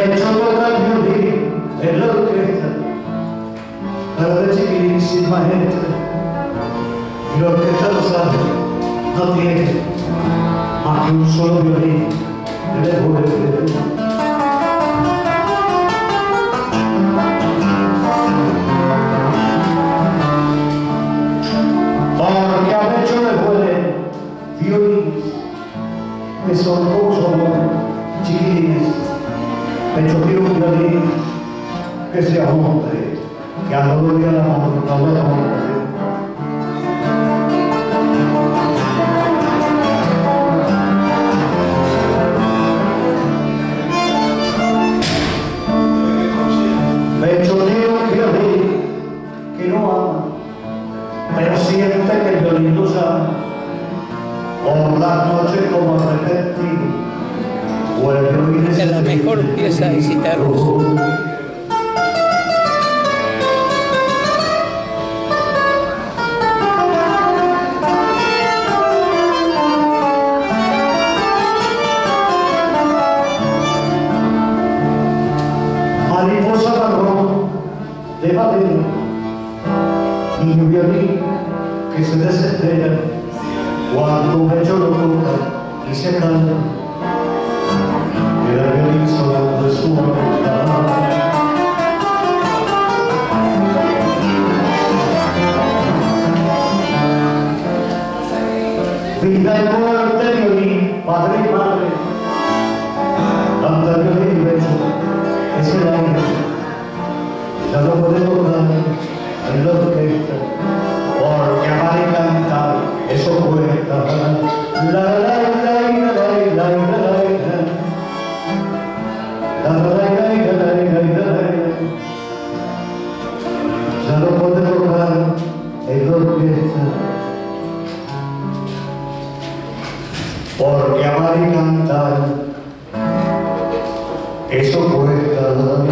hecho tocar el violín en la orquesta, pero de chiquilín sin maestra, y la orquesta lo sabe, no tiene más que un solo violín de lejos de frente. Porque han hecho de vuelo violines que son como somos chiquilines. Hecho que un violín que sea hombre, que a no le diga la mano, no le hombre. Me hecho de un violín que no ama, pero siente que el violín lo sabe. Por las noches como arrepentido, o el violín es la mejor pieza de Citarros. Mariposa marrón de madera, niño violín que se desespera cuando un pecho lo toca y se canta, queda el violín sonando de su boca. Vida y muerte, violín, padre y madre, canta el violín y beso, es el aire, ya no puede tocar en la orquesta, porque amar y cantar, eso cuesta. La la la la la la la la ya no puede tocar en la orquesta, porque amar y cantar, eso cuesta.